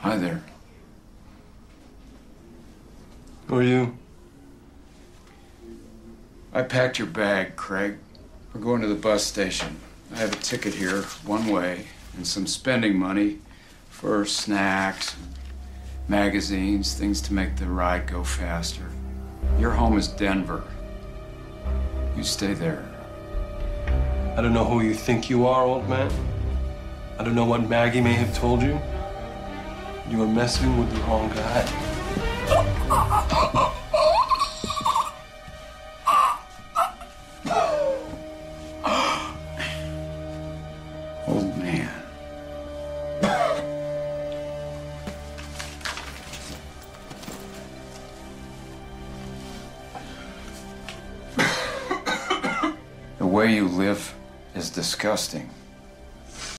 Hi there. Who are you? I packed your bag, Craig. We're going to the bus station. I have a ticket here, one way, and some spending money for snacks, magazines, things to make the ride go faster. Your home is Denver. You stay there. I don't know who you think you are, old man. I don't know what Maggie may have told you. You are messing with the wrong guy. Old man. The way you live is disgusting.